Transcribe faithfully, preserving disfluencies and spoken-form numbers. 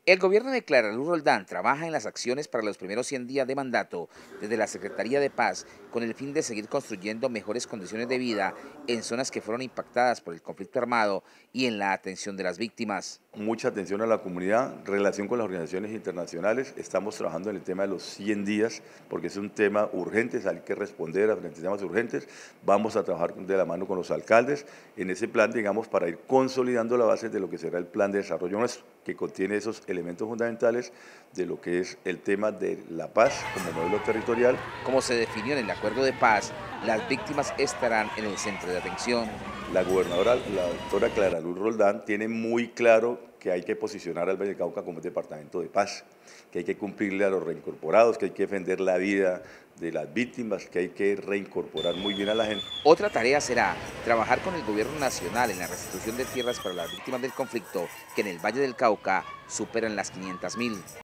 El gobierno de Clara Luz Roldán trabaja en las acciones para los primeros cien días de mandato desde la Secretaría de Paz con el fin de seguir construyendo mejores condiciones de vida en zonas que fueron impactadas por el conflicto armado y en la atención de las víctimas. Mucha atención a la comunidad, relación con las organizaciones internacionales. Estamos trabajando en el tema de los cien días porque es un tema urgente, hay que responder a frente a temas urgentes. Vamos a trabajar de la mano con los alcaldes en ese plan, digamos, para ir consolidando la base de lo que será el plan de desarrollo nuestro, que contiene esos elementos fundamentales de lo que es el tema de la paz como modelo territorial. Como se definió en el acuerdo de paz, las víctimas estarán en el centro de atención. La gobernadora, la doctora Clara Luz Roldán, tiene muy claro que hay que posicionar al Valle del Cauca como un departamento de paz, que hay que cumplirle a los reincorporados, que hay que defender la vida de las víctimas, que hay que reincorporar muy bien a la gente. Otra tarea será trabajar con el gobierno nacional en la restitución de tierras para las víctimas del conflicto, que en el Valle del Cauca superan las quinientas mil.